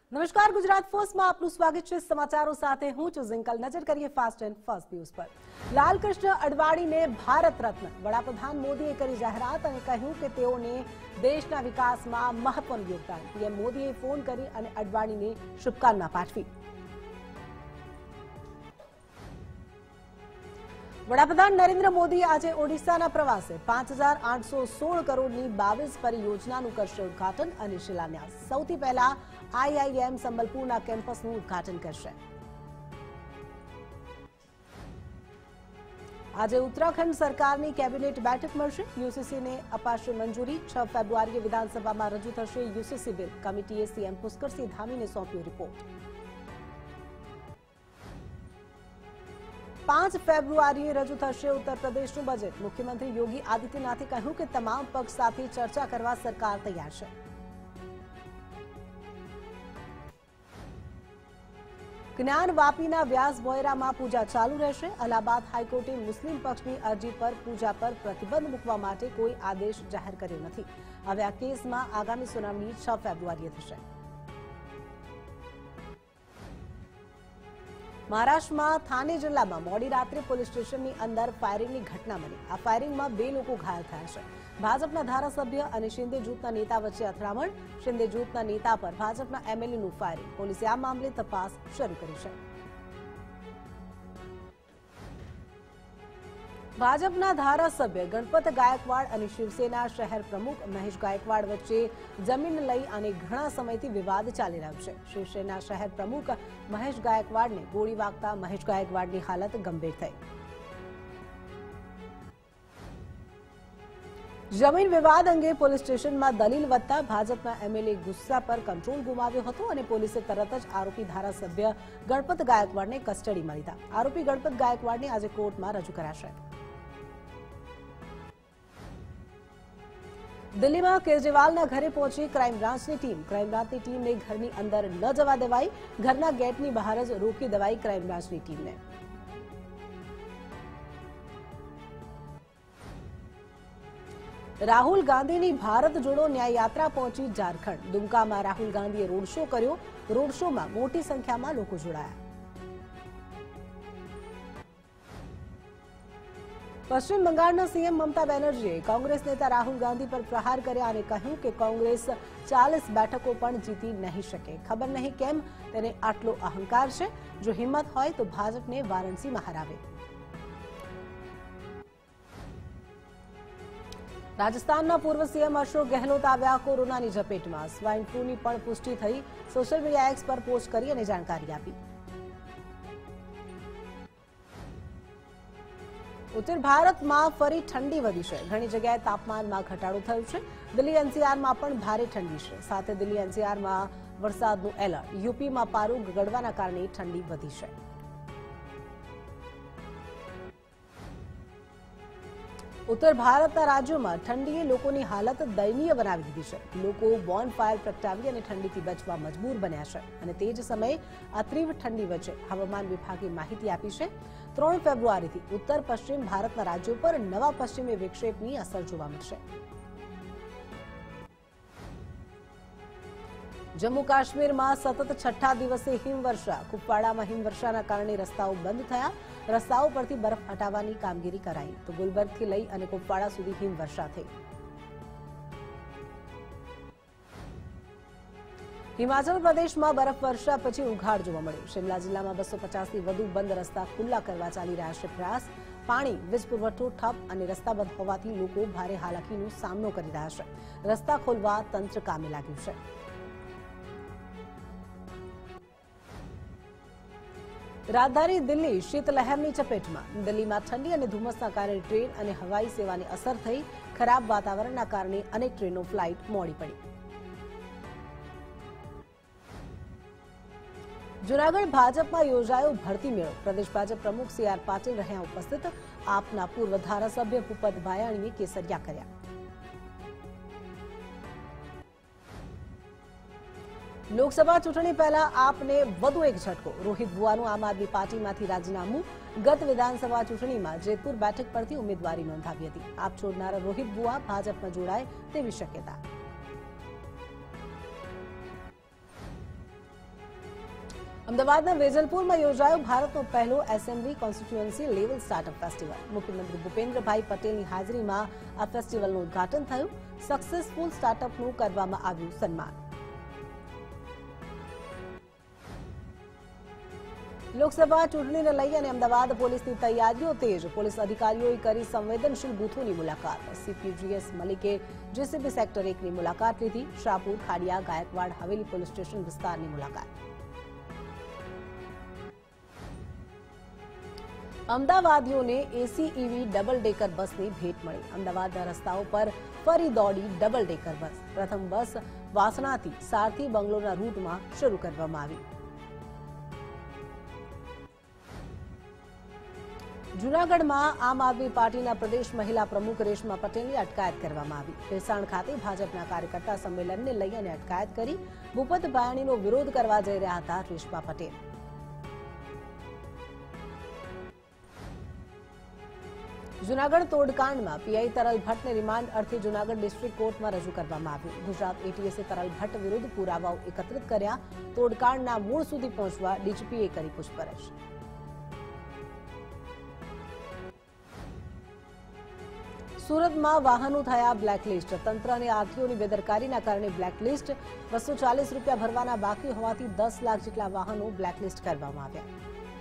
નમસ્કાર, ગુજરાત ફર્સ્ટમાં આપનું સ્વાગત છે। સમાચારો સાથે હું છું ઝિંકલ। નજર કરીએ ફાસ્ટ એન્ડ ફર્સ્ટ ન્યૂઝ પર। લાલકૃષ્ણ અડવાણીને ભારત રત્ન। વડાપ્રધાન મોદીએ કરી જાહેરાત અને કહ્યું કે તેઓને દેશના વિકાસમાં મહત્વનું યોગદાન। પીએમ મોદીએ ફોન કરી અને અડવાણીને શુભકામના પાઠવી। વડાપ્રધાન નરેન્દ્ર મોદી આજે ઓડિશાના પ્રવાસે 5816 કરોડની 22 પરિયોજનાનું કરશે ઉદ્ઘાટન અને શિલાન્યાસ। સૌથી પહેલા આઈઆઈએમ સંબલપુરના કેમ્પસનું ઉદ્ઘાટન કરશે। આજે ઉત્તરાખંડ સરકારની કેબિનેટ બેઠક મળશે। યુસીસીને અપાશે મંજૂરી। 6 ફેબ્રુઆરીએ વિધાનસભામાં રજૂ થશે યુસીસી બિલ। કમિટીએ સીએમ પુષ્કરસિંહ ધામીને સોંપ્યો રિપોર્ટ। 5 ફેબ્રુઆરીએ રજૂ થશે ઉત્તર પ્રદેશનું બજેટ। મુખ્યમંત્રી યોગી આદિત્યનાથે કહ્યું કે તમામ પક્ષ સાથે ચર્ચા કરવા સરકાર તૈયાર છે। જ્ઞાન વાપીના વ્યાસ બોયરામાં પૂજા ચાલુ રહેશે। અલ્હાબાદ હાઈકોર્ટે મુસ્લિમ પક્ષની અરજી પર પૂજા પર પ્રતિબંધ મૂકવા માટે કોઈ આદેશ જાહેર કર્યો નથી। હવે આ કેસમાં આગામી સુનાવણી 6 ફેબ્રુઆરીએ થશે। મહારાષ્ટ્રમાં થાને જિલ્લામાં મોડી રાત્રે પોલીસ સ્ટેશનની અંદર ફાયરિંગની ઘટના બની। આ ફાયરિંગમાં 2 લોકો ઘાયલ થયા છે। ભાજપના ધારાસભ્ય અને શિંદે જૂથના નેતા વચ્ચે અથડામણ। શિંદે જૂથના નેતા પર ભાજપના એમએલએનું ફાયરિંગ। પોલીસે આ મામલે તપાસ શરૂ કરી છે। ભાજપના ધારાસભ્ય ગણપત ગાયકવાડ અને શિવસેના શહેર પ્રમુખ મહેશ ગાયકવાડ વચ્ચે જમીન લઈ અને ઘણા સમયથી વિવાદ ચાલી રહ્યો છે। શિવસેના શહેર પ્રમુખ મહેશ ગાયકવાડને ગોળી વાગતા મહેશ ગાયકવાડની હાલત ગંભીર થઈ। જમીન વિવાદ અંગે પોલીસ સ્ટેશનમાં દલીલ વધતા ભાજપના એમએલએ ગુસ્સા પર કંટ્રોલ ગુમાવ્યો હતો અને પોલીસે તરત જ આરોપી ધારાસભ્ય ગણપત ગાયકવાડને કસ્ટડીમાં લીધા। આરોપી ગણપત ગાયકવાડને આજે કોર્ટમાં રજૂ કરાશે। દિલ્હીમાં કેજરીવાલના ઘરે પહોંચી ક્રાઇમ બ્રાન્ચની ટીમ। ક્રાઇમ બ્રાન્ચની ટીમને ઘરની અંદર ન જવા દેવાઈ। ઘરના ગેટની બહાર જ રોકી દેવાઈ ક્રાઇમ બ્રાન્ચની ટીમને। રાહુલ ગાંધીની ભારત જોડો ન્યાય યાત્રા પહોંચી ઝારખંડ। દુમકામાં રાહુલ ગાંધીએ રોડ શો કર્યો। રોડ શોમાં મોટી સંખ્યામાં લોકો જોડાયા। પશ્ચિમ બંગાળના સીએમ મમતા બેનર્જીએ કોંગ્રેસ નેતા રાહુલ ગાંધી પર પ્રહાર કર્યા અને કહ્યું કે કોંગ્રેસ 40 બેઠકો પણ જીતી નહીં શકે। ખબર નહીં કેમ તેને આટલો અહંકાર છે। જો હિંમત હોય તો ભાજપને વારાણસીમાં હરાવે। રાજસ્થાનના પૂર્વ સીએમ અશોક ગેહલોત આવ્યા કોરોનાની ઝપેટમાં। સ્વાઇન ફ્લૂની પણ પુષ્ટિ થઈ। સોશિયલ મીડિયા એક્સ પર પોસ્ટ કરી અને જાણકારી આપી। ઉત્તર ભારતમાં ફરી ઠંડી વધી છે। ઘણી જગ્યાએ તાપમાનમાં ઘટાડો થયો છે। દિલ્હી એનસીઆરમાં પણ ભારે ઠંડી છે। સાથે દિલ્હી એનસીઆરમાં વરસાદનું એલર્ટ। યુપીમાં પારો ગગડવાના કારણે ઠંડી વધી છે। ઉત્તર ભારતના રાજ્યોમાં ઠંડીએ લોકોની હાલત દયનીય બનાવી દીધી છે। લોકો બોનફાયર પ્રગટાવી અને ઠંડીથી બચવા મજબૂર બન્યા છે અને તે જ સમયે આ તીવ્ર ઠંડી વચ્ચે હવામાન વિભાગે માહિતી આપી છે 3 ફેબ્રુઆરીથી ઉત્તર પશ્ચિમ ભારતના રાજ્યો પર નવા પશ્ચિમી વિક્ષેપની અસર જોવા મળશે। જમ્મુ કાશ્મીરમાં સતત 6ઠા દિવસે હિમવર્ષા। કુપવાડામાં હિમવર્ષાના કારણે રસ્તાઓ બંધ થયા। રસ્તાઓ પરથી બરફ હટાવવાની કામગીરી કરાઈ તો ગુલબર્ગથી લઈ અને કુપવાડા સુધી હિમવર્ષા થઈ। હિમાચલ પ્રદેશમાં બરફવર્ષા પછી ઉઘાડ જોવા મળ્યો। શિમલા જિલ્લામાં 250થી વધુ બંધ રસ્તા ખુલ્લા કરવા ચાલી રહ્યા છે પ્રયાસ। પાણી, વીજ પુરવઠો ઠપ અને રસ્તા બંધ હોવાથી લોકો ભારે હાલાકીનો સામનો કરી રહ્યા છે। રસ્તા ખોલવા તંત્ર કામે લાગ્યું છે। રાજધાની દિલ્હી શીતલહેરની ચપેટમાં। દિલ્હીમાં ઠંડી અને ધુમ્મસના કારણે ટ્રેન અને હવાઈ સેવાને અસર થઈ। ખરાબ વાતાવરણના કારણે અનેક ટ્રેનો ફ્લાઇટ મોડી પડી। જૂનાગઢ ભાજપમાં યોજાયો ભરતી મેળો। પ્રદેશ ભાજપ પ્રમુખ CR પાટીલ રહ્યા ઉપસ્થિત। આપના પૂર્વ ધારાસભ્ય ભૂપત ભાયાણીએ કેસરિયા કર્યા। લોકસભા ચૂંટણી પહેલા આપને વધુ એક ઝટકો। રોહિત બુઆનું આમ આદમી પાર્ટીમાંથી રાજીનામું। ગત વિધાનસભા ચૂંટણીમાં જેતપુર બેઠક પરથી ઉમેદવારી નોંધાવી હતી। આપ છોડનારા રોહિત બુઆ ભાજપમાં જોડાય તેવી શક્યતા। અમદાવાદના વેજલપુરમાં યોજાયો ભારતનો પહેલો assembly constituency level startup festival. મુખ્યમંત્રી ભૂપેન્દ્રભાઈ પટેલની હાજરીમાં આ ફેસ્ટિવલનું ઉદ્ઘાટન થયું. સક્સેસફુલ સ્ટાર્ટઅપનું કરવામાં આવ્યું સન્માન. લોકસભા ચૂંટણીને લઈ અને અમદાવાદ પોલીસની તૈયારીઓ તેજ. પોલીસ અધિકારીઓએ કરી સંવેદનશીલ બૂથોની મુલાકાત. સીપી મલિકે જેસીબી સેક્ટર 1ની મુલાકાત લીધી. શાહપુર, ખાડિયા, ગાયકવાડ હવેલી પોલીસ સ્ટેશન વિસ્તારની મુલાકાત. અમદાવાદીઓને એસી ઈવી ડબલ ડેકર બસની ભેટ મળી. અમદાવાદના રસ્તાઓ પર ફરી દોડી ડબલ ડેકર બસ. પ્રથમ બસ વાસણાથી સારથી બંગલોના રૂટમાં શરૂ કરવામાં આવી. જૂનાગઢમાં આમ આદમી પાર્ટીના પ્રદેશ મહિલા પ્રમુખ રેશમા પટેલની અટકાયત કરવામાં આવી. ભેસાણ ખાતે ભાજપના કાર્યકર્તા સંમેલનને લઈ અને અટકાયત કરી. ભૂપત ભાયાણીનો વિરોધ કરવા જઈ રહ્યા હતા રેશમા પટેલ. જૂનાગઢ તોડકાંડમાં પીઆઈ તરલ ભટ્ટને રિમાન્ડ અર્થે જૂનાગઢ ડિસ્ટ્રિક્ટ કોર્ટમાં રજૂ કરવામાં આવ્યું. ગુજરાત એટીએસે તરલ ભટ્ટ વિરુદ્ધ પુરાવાઓ એકત્રિત કર્યા. તોડકાંડના મૂળ સુધી પહોંચવા ડીજીપીએ કરી પૂછપરછ. સુરતમાં વાહનો થયા બ્લેકલિસ્ટ. તંત્ર અને આરટીઓની બેદરકારીના કારણે બ્લેકલિસ્ટ. 240 રૂપિયા ભરવાના બાકી હોવાથી 10 લાખ જેટલા વાહનો બ્લેકલિસ્ટ કરવામાં આવ્યા.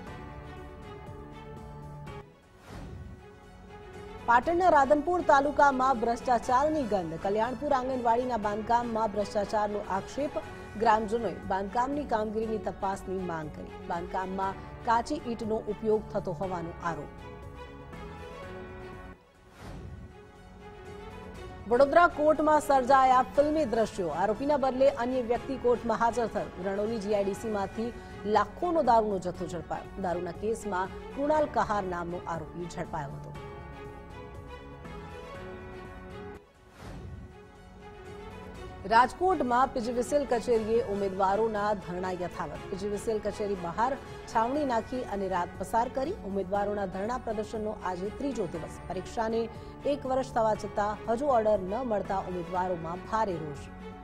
પાટણના રાધનપુર તાલુકામાં ભ્રષ્ટાચારની ગંધ. કલ્યાણપુર આંગણવાડીના બાંધકામમાં ભ્રષ્ટાચારનો આક્ષેપ. ગ્રામજનોએ બાંધકામની કામગીરીની તપાસની માંગ કરી. બાંધકામમાં કાચી ઈંટનો ઉપયોગ થતો હોવાનો આરોપ. વડોદરા કોર્ટમાં સર્જાયા ફિલ્મી દ્રશ્યો. આરોપીના બદલે અન્ય વ્યક્તિ કોર્ટમાં હાજર થયો. રણોલી જીઆઈડીસીમાંથી લાખોનો દારૂનો જથ્થો ઝડપાયો. દારૂના કેસમાં કૃણાલ કહાર નામનો આરોપી ઝડપાયો હતો. રાજકોટમાં પીજીવીસીએલ કચેરીએ ઉમેદવારોના ધરણા યથાવત. પીજીવીસીએલ કચેરી બહાર છાવણી નાખી અને રાત પસાર કરી. ઉમેદવારોના ધરણા પ્રદર્શનનો આજે ત્રીજો દિવસ. પરીક્ષાને 1 વર્ષ થવા છતાં હજુ ઓર્ડર ન મળતા ઉમેદવારોમાં ભારે રોષ.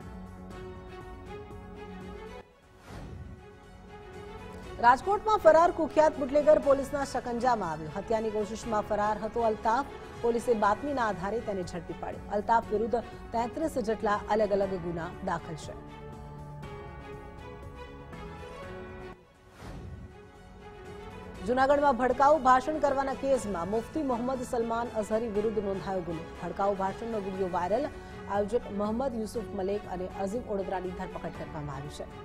રાજકોટમાં ફરાર કુખ્યાત બુટલેગર પોલીસના શકંજામાં આવ્યો. હત્યાની કોશિશમાં ફરાર હતો અલ્તાફ. પોલીસે બાતમીના આધારે તેને ઝડપી પાડ્યો. અલ્તાફ વિરુદ્ધ 33 જેટલા અલગ અલગ ગુના દાખલ છે. જૂનાગઢમાં ભડકાઉ ભાષણ કરવાના કેસમાં મુફ્તી મોહમ્મદ સલમાન અઝહરી વિરુદ્ધ નોંધાયો ગુનો. ભડકાઉ ભાષણનો વિડીયો વાયરલ. આયોજક મોહમ્મદ યુસુફ મલેક અને અઝીમ ઓડોદરાની ધરપકડ કરવામાં આવી છે.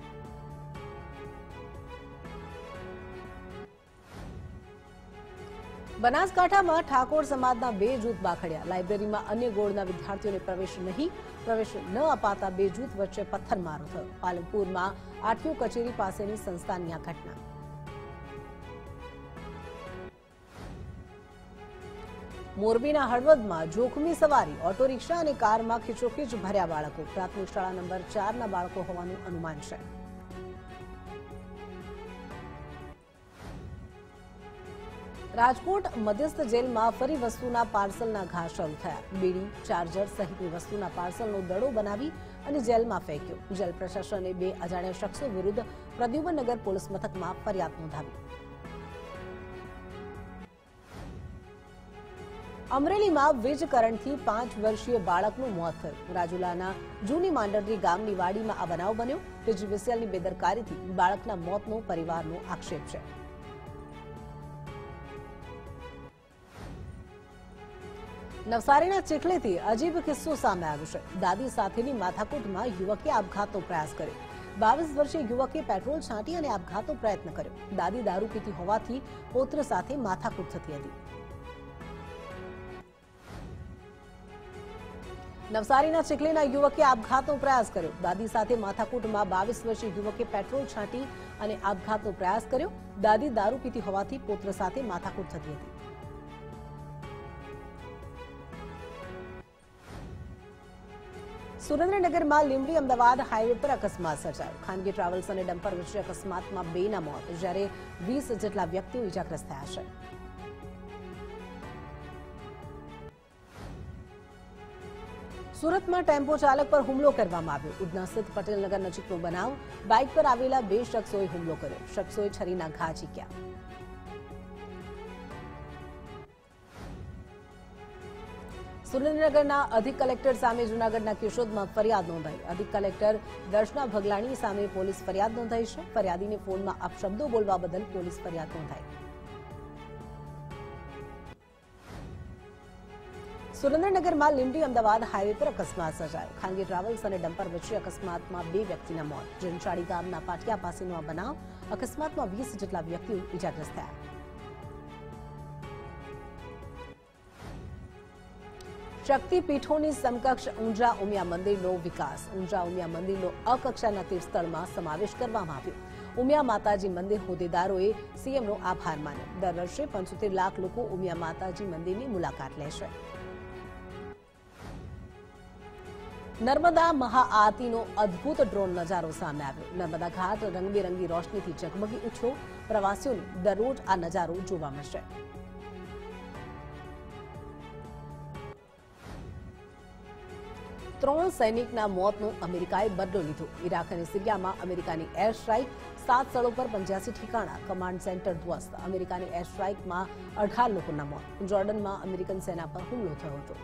બનાસકાંઠામાં ઠાકોર સમાજના 2 જૂથ બાખડ્યા. લાઇબ્રેરીમાં અન્ય ગોળના વિદ્યાર્થીઓને પ્રવેશ નહીં. પ્રવેશ ન અપાતા 2 જૂથ વચ્ચે પથ્થરમારો થયો. પાલનપુરમાં આરટીઓ કચેરી પાસેની સંસ્થાની આ ઘટના. મોરબીના હળવદમાં જોખમી સવારી. ઓટો રિક્ષા અને કારમાં ખીચોખીચ ભર્યા બાળકો. પ્રાથમિક શાળા નંબર 4ના બાળકો હોવાનું અનુમાન છે. રાજકોટ મધ્યસ્થ જેલમાં ફરી વસ્તુના પાર્સલના ઘા શરૂ થયા. બીડી, ચાર્જર સહિતની વસ્તુના પાર્સલનો દડો બનાવી અને જેલમાં ફેંક્યો. જેલ પ્રશાસને 2 અજાણ્યા શખ્સો વિરુદ્ધ પ્રદ્યુમનગર પોલીસ મથકમાં ફરિયાદ નોંધાવી. અમરેલીમાં વીજ કરંટથી 5 વર્ષીય બાળકનું મોત થયું. રાજુલાના જૂની માંડરડી ગામની વાડીમાં આ બનાવ બન્યો. પીજીવીસીએલની બેદરકારીથી બાળકના મોતનો પરિવારનો આક્ષેપ છે. નવસારીના ચીખલીથી અજીબ કિસ્સો સામે આવ્યો છે. દાદી સાથેની માથાકૂટમાં યુવકે આપઘાતનો પ્રયાસ કર્યો. 22 વર્ષીય યુવકે પેટ્રોલ છાંટી અને આપઘાતનો પ્રયત્ન કર્યો. દાદી દારૂ પીતી હોવાથી પુત્ર સાથે માથાકૂટ થતી હતી. નવસારીના ચીખલીના યુવકે આપઘાતનો પ્રયાસ કર્યો. દાદી સાથે માથાકૂટમાં 22 વર્ષીય યુવકે પેટ્રોલ છાંટી અને આપઘાતનો પ્રયાસ કર્યો. દાદી દારૂ પીતી હોવાથી પુત્ર સાથે માથાકૂટ થતી હતી. સુરેન્દ્રનગરમાં લીંબડી અમદાવાદ હાઈવે પર અકસ્માત સર્જાયો. ખાનગી ટ્રાવેલ્સ અને ડમ્પર વચ્ચે અકસ્માતમાં 2ના મોત, જ્યારે 20 જેટલા વ્યક્તિઓ ઇજાગ્રસ્ત થયા છે. સુરતમાં ટેમ્પો ચાલક પર હુમલો કરવામાં આવ્યો. ઉધના સ્થિત પટેલનગર નજીકનો બનાવ. બાઇક પર આવેલા 2 શખ્સોએ હુમલો કર્યો. શખ્સોએ છરીના ઘા ઝીક્યા. સુરેન્દ્રનગરના અધિક કલેક્ટર સામે જૂનાગઢના કેશોદમાં ફરિયાદ નોંધાઈ. અધિક કલેક્ટર દર્શના ભગલાણી સામે પોલીસ ફરિયાદ નોંધાઈ છે. ફરિયાદીને ફોનમાં અપશબ્દો બોલવા બદલ પોલીસ ફરિયાદ નોંધાઈ. સુરેન્દ્રનગરમાં લીંબડી અમદાવાદ હાઈવે પર અકસ્માત સર્જાયો. ખાનગી ટ્રાવેલ્સ અને ડમ્પર વચ્ચે અકસ્માતમાં 2 વ્યક્તિના મોત. જનશાળી ગામના પાટિયા પાસેનો આ બનાવ. અકસ્માતમાં 20 જેટલા વ્યક્તિઓ ઇજાગ્રસ્ત થયા. શક્તિપીઠોની સમકક્ષ ઊંઝા ઉમિયા મંદિરનો વિકાસ. ઊંઝા ઉમિયા મંદિરનો અકક્ષાના તીર્થસ્થળમાં સમાવેશ કરવામાં આવ્યો. ઉમિયા માતાજી મંદિર હોદ્દેદારોએ સીએમનો આભાર માન્યો. દર વર્ષે 75 લાખ લોકો ઉમિયા માતાજી મંદિરની મુલાકાત લે છે. નર્મદા મહાઆરતીનો અદભુત ડ્રોન નજારો સામે આવ્યો. નર્મદા ઘાટ રંગબેરંગી રોશનીથી ઝગમગી ઉઠ્યો. પ્રવાસીઓને દરરોજ આ નજારો જોવા મળશે. ત્રણ સૈનિકના મોતનો અમેરિકાએ બદલો લીધો. ઇરાક અને સિરિયામાં અમેરિકાની એર સ્ટ્રાઇક. 7 સ્થળો પર 85 ઠેકાણા. Command centre ધ્વસ્ત. અમેરિકાની એર સ્ટ્રાઇકમાં 18 લોકોના મોત. જોર્ડનમાં અમેરિકન સેના પર હુમલો થયો હતો.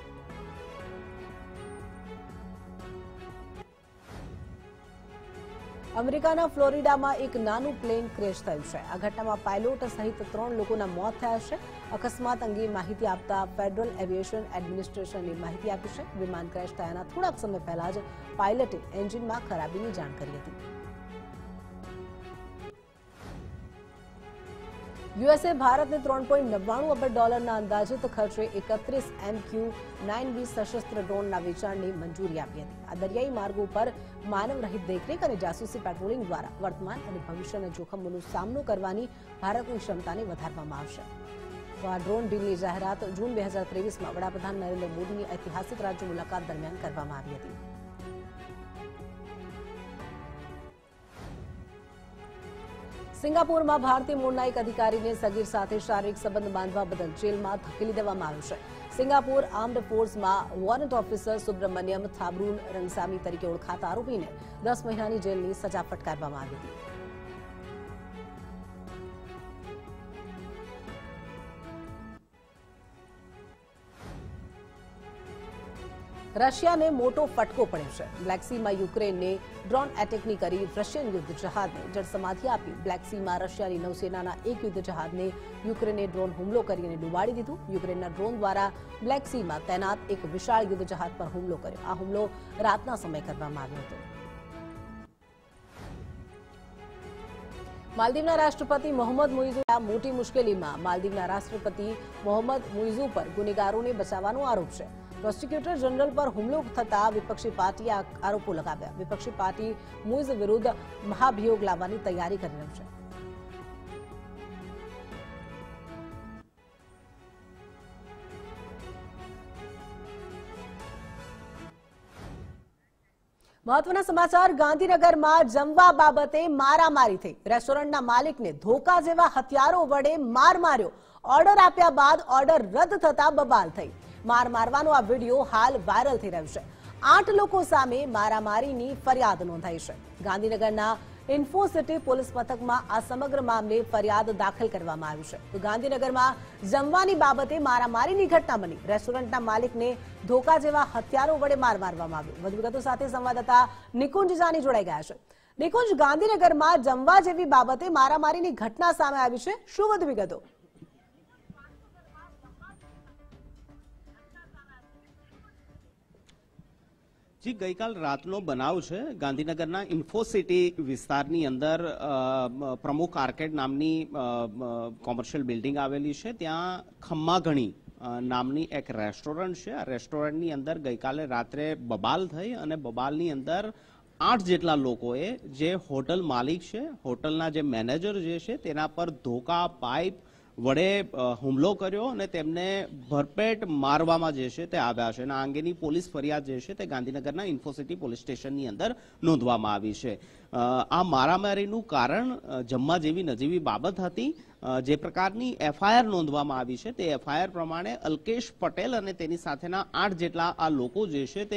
અમેરિકાના ફ્લોરિડામાં એક નાનું પ્લેન ક્રેશ થયું છે. આ ઘટનામાં પાયલોટ સહિત 3 લોકોના મોત થયા છે. અકસ્માત અંગે માહિતી આપતા ફેડરલ એવિએશન એડમિનિસ્ટ્રેશને માહિતી આપી છે. વિમાન ક્રેશ થયાના થોડાક સમય પહેલા જ પાયલટે એન્જિનમાં ખરાબીની જાણ કરી હતી. યુએસએ ભારતને $3.99 અબજ અંદાજિત ખર્ચે 31 MQ-9B સશસ્ત્ર ડ્રોનના વેચાણની મંજૂરી આપી હતી. આ દરિયાઈ માર્ગો પર માનવરહિત દેખરેખ અને જાસૂસી પેટ્રોલિંગ દ્વારા વર્તમાન અને ભવિષ્યના જોખમોનો સામનો કરવાની ભારતની ક્ષમતાને વધારવામાં આવશે. તો આ ડ્રોન ડીલની જાહેરાત જૂન 2023માં વડાપ્રધાન નરેન્દ્ર મોદીની ઐતિહાસિક રાજ્ય મુલાકાત દરમિયાન કરવામાં આવી હતી. સિંગાપુરમાં ભારતીય મૂળના એક અધિકારીને સગીર સાથે શારીરિક સંબંધ બાંધવા બદલ જેલમાં ધકેલી દેવામાં આવ્યો છે. સિંગાપુર આર્મ્ડ ફોર્સમાં વોરંટ ઓફિસર સુબ્રમણ્યમ થાબરૂન રંગસામી તરીકે ઓળખાતા આરોપીને 10 મહિનાની જેલની સજા ફટકારવામાં આવી હતી. રશિયાને મોટો ફટકો પડ્યો છે. બ્લેક સીમાં યુક્રેનને ડ્રોન એટેકની કરી રશિયન યુદ્ધ જહાજને જળસમાધિ આપી. બ્લેક સીમાં રશિયાની નૌસેનાના એક યુદ્ધ જહાજને યુક્રેને ડ્રોન હુમલો કરીને ડૂબાડી દીધું. યુક્રેનના ડ્રોન દ્વારા બ્લેક સીમાં તૈનાત એક વિશાળ યુદ્ધ જહાજ પર હુમલો કર્યો. આ હુમલો રાતના સમયે કરવામાં આવ્યો હતો. માલદીવના રાષ્ટ્રપતિ મોહમ્મદ મુઇઝુ મોટી મુશ્કેલીમાં. માલદીવના રાષ્ટ્રપતિ મોહમ્મદ મુઇઝુ પર ગુનેગારોને બચાવવાનો આરોપ છે. પ્રોસિક્યુટર જનરલ પર હુમલો થતા વિપક્ષી પાર્ટીએ આરોપો લગાવ્યા. વિપક્ષી પાર્ટી મુઇઝ વિરુદ્ધ મહાભિયોગ લાવવાની તૈયારી કરી રહી છે. મહત્વના સમાચાર. ગાંધીનગરમાં જમવા બાબતે મારામારી થઈ. રેસ્ટોરન્ટના માલિકને ધોકા જેવા હથિયારો વડે માર માર્યો. ઓર્ડર આપ્યા બાદ ઓર્ડર રદ થતા બબાલ થઈ. માર મારવાનો આ વિડીયો હાલ વાયરલ થઈ રહ્યો છે. 8 લોકો સામે મારામારીની ફરિયાદ નોંધાઈ છે. ગાંધીનગરના ઇન્ફોસિટી પોલીસ મથકમાં આ સમગ્ર મામલે ફરિયાદ દાખલ કરવામાં આવી છે. તો ગાંધીનગરમાં જમવાની બાબતે મારામારીની ઘટના બની. રેસ્ટોરન્ટના માલિકને ધોકા જેવા હથિયારો વડે માર મારવામાં આવ્યો. વધુ વિગતો સાથે સંવાદદાતા નિકુંજ જાની જોડાઈ ગયા છે. નિકુંજ, ગાંધીનગરમાં જમવા જેવી બાબતે મારામારીની ઘટના સામે આવી છે. શું વધુ વિગતો? જી, ગઈકાલ રાતનો બનાવ છે. ગાંધીનગરના ઇન્ફોસિટી વિસ્તારની અંદર પ્રમુખ આર્કેડ નામની કોમર્શિયલ બિલ્ડિંગ આવેલી છે. ત્યાં ખમ્માઘણી નામની એક રેસ્ટોરન્ટ છે. આ રેસ્ટોરન્ટની અંદર ગઈકાલે રાત્રે બબાલ થઈ અને બબાલની અંદર 8 જેટલા લોકોએ, જે હોટલ માલિક છે, હોટલના જે મેનેજર જે છે, તેના પર ધોકા, પાઇપ વડે હુમલો કર્યો અને તેમને ભરપેટ મારવામાં જે છે તે આવ્યા છે અને આ અંગેની પોલીસ ફરિયાદ જે છે તે ગાંધીનગરના ઇન્ફોસિટી પોલીસ સ્ટેશનની અંદર નોંધવામાં આવી છે. આ મારામારીનું કારણ જમવા જેવી નજીવી બાબત હતી. જે પ્રકારની એફઆઈઆર નોંધવામાં આવી છે તે એફઆઈઆર પ્રમાણે અલ્કેશ પટેલ અને તેની સાથેના 8 જેટલા આ લોકો જે છે તે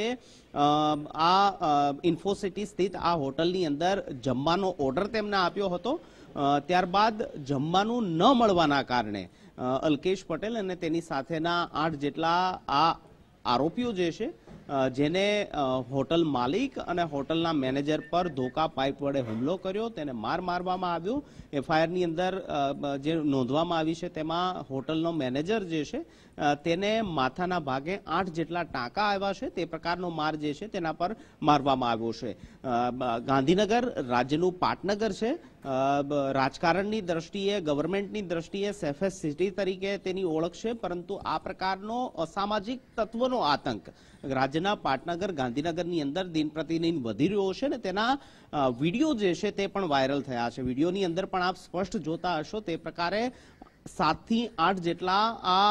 આ ઇન્ફોસિટી સ્થિત આ હોટલની અંદર જમવાનો ઓર્ડર તેમને આપ્યો હતો. ત્યારબાદ જમવાનું ન મળવાના કારણે અલ્કેશ પટેલ અને તેની સાથેના 8 જેટલા આ આરોપીઓ જે છે જેને હોટલ માલિક અને હોટલના મેનેજર પર ધોકા પાઇપ વડે હુમલો કર્યો, તેને મારવામાં આવ્યો. એફઆઈઆરની અંદર જે નોંધવામાં આવી છે તેમાં હોટલનો મેનેજર જે છે તેને માથાના ભાગે 8 જેટલા ટાંકા આવ્યા છે. તે પ્રકારનો માર જે છે તેના પર મારવામાં આવ્યો છે. ગાંધીનગર રાજ્યનું પાટનગર છે. રાજકારણની દ્રષ્ટિએ, ગવર્મેન્ટની દ્રષ્ટિએ સેફેસ્ટ સિટી તરીકે તેની ઓળખ છે, પરંતુ આ પ્રકારનો અસામાજિક તત્વનો આતંક રાજ્યના પાટનગર ગાંધીનગરની અંદર દિન પ્રતિદિન વધી રહ્યો છે ને તેના વિડીયો જે છે તે પણ વાયરલ થયા છે. વિડીયોની અંદર પણ આપ સ્પષ્ટ જોતા હશો તે પ્રકારે 7 થી 8 જેટલા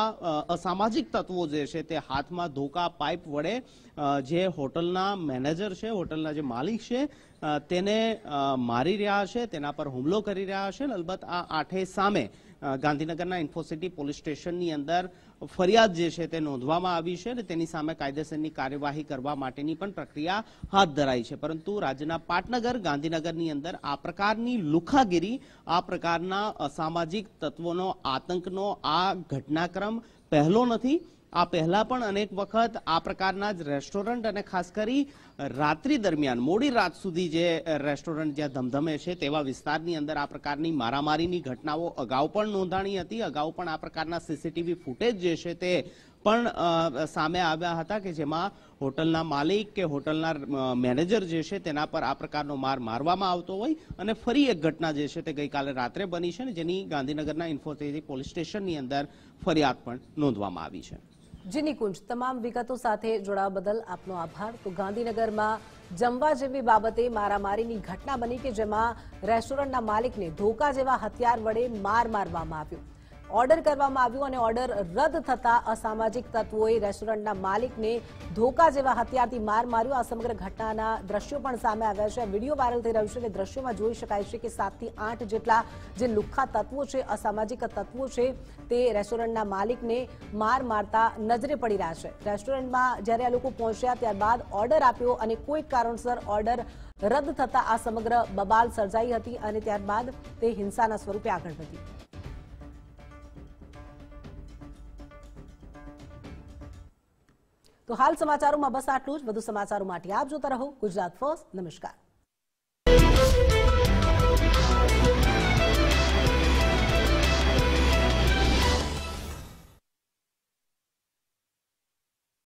આ અસામાજિક તત્વો જે છે તે હાથમાં ધોકા પાઇપ વડે જે હોટલના મેનેજર છે, હોટલના જે માલિક છે તેને મારી રહ્યા છે, તેના પર હુમલો કરી રહ્યા છે. અલબત્ત આ 8 સામે ગાંધીનગરના ઇન્ફોસિટી પોલીસ સ્ટેશનની અંદર ફરિયાદ જે છે તે નોંધવામાં આવી છે અને તેની સામે કાયદેસરની કાર્યવાહી કરવા માટેની પણ પ્રક્રિયા હાથ ધરાઈ છે. પરંતુ રાજ્યના પાટનગર ગાંધીનગરની અંદર આ પ્રકારની લુખાગીરી, આ પ્રકારના અસામાજિક તત્વોનો આતંકનો આ ઘટનાક્રમ પહેલો નથી. આ પહેલા પણ અનેક વખત આ પ્રકારના જ રેસ્ટોરન્ટ અને ખાસ કરી રાત્રિ દરમિયાન મોડી રાત સુધી જે રેસ્ટોરન્ટ જ્યાં ધમધમે છે તેવા વિસ્તારની અંદર આ પ્રકારની મારામારીની ઘટનાઓ અગાઉ પણ નોંધાણી હતી. અગાઉ પણ આ પ્રકારના સીસીટીવી ફૂટેજ જે છે તે પણ સામે આવ્યા હતા કે જેમાં હોટલના માલિક કે હોટલના મેનેજર જે છે તેના પર આ પ્રકારનો માર મારવામાં આવતો હોય. અને ફરી એક ઘટના જે છે તે ગઈકાલે રાત્રે બની છે ને જેની ગાંધીનગરના ઇન્ફોસિટી પોલીસ સ્ટેશનની અંદર ફરિયાદ પણ નોંધવામાં આવી છે. જી નિકુંજ, તમામ વિગતો સાથે જોડાવા બદલ આપનો આભાર. તો ગાંધીનગરમાં જમવા જેવી બાબતે મારામારીની ઘટના બની કે જેમાં રેસ્ટોરન્ટના માલિકને ધોકા જેવા હથિયાર વડે મારવામાં આવ્યો. ઓર્ડર કરવામાં આવ્યું અને ઓર્ડર રદ થતા અસામાજિક તત્વોએ રેસ્ટોરન્ટના માલિકને ધોકા જેવા હથિયારથી માર્યો. આ સમગ્ર ઘટનાના દ્રશ્યો પણ સામે આવ્યા છે. વિડીયો વાયરલ થઈ રહ્યો છે અને દ્રશ્યોમાં જોઈ શકાય છે કે 7 થી 8 જેટલા જે લુખ્ખા તત્વો છે, અસામાજિક તત્વો છે, તે રેસ્ટોરન્ટના માલિકને મારતા નજરે પડી રહ્યા છે. રેસ્ટોરન્ટમાં જ્યારે આ લોકો પહોંચ્યા ત્યારબાદ ઓર્ડર આપ્યો અને કોઈક કારણસર ઓર્ડર રદ થતા આ સમગ્ર બબાલ સર્જાઈ હતી અને ત્યારબાદ તે હિંસાના સ્વરૂપે આગળ વધી. તો હાલ સમાચારોમાં બસ આટલું જ. વધુ સમાચારો માટે આપ જોતા રહો ગુજરાત ફર્સ્ટ. નમસ્કાર.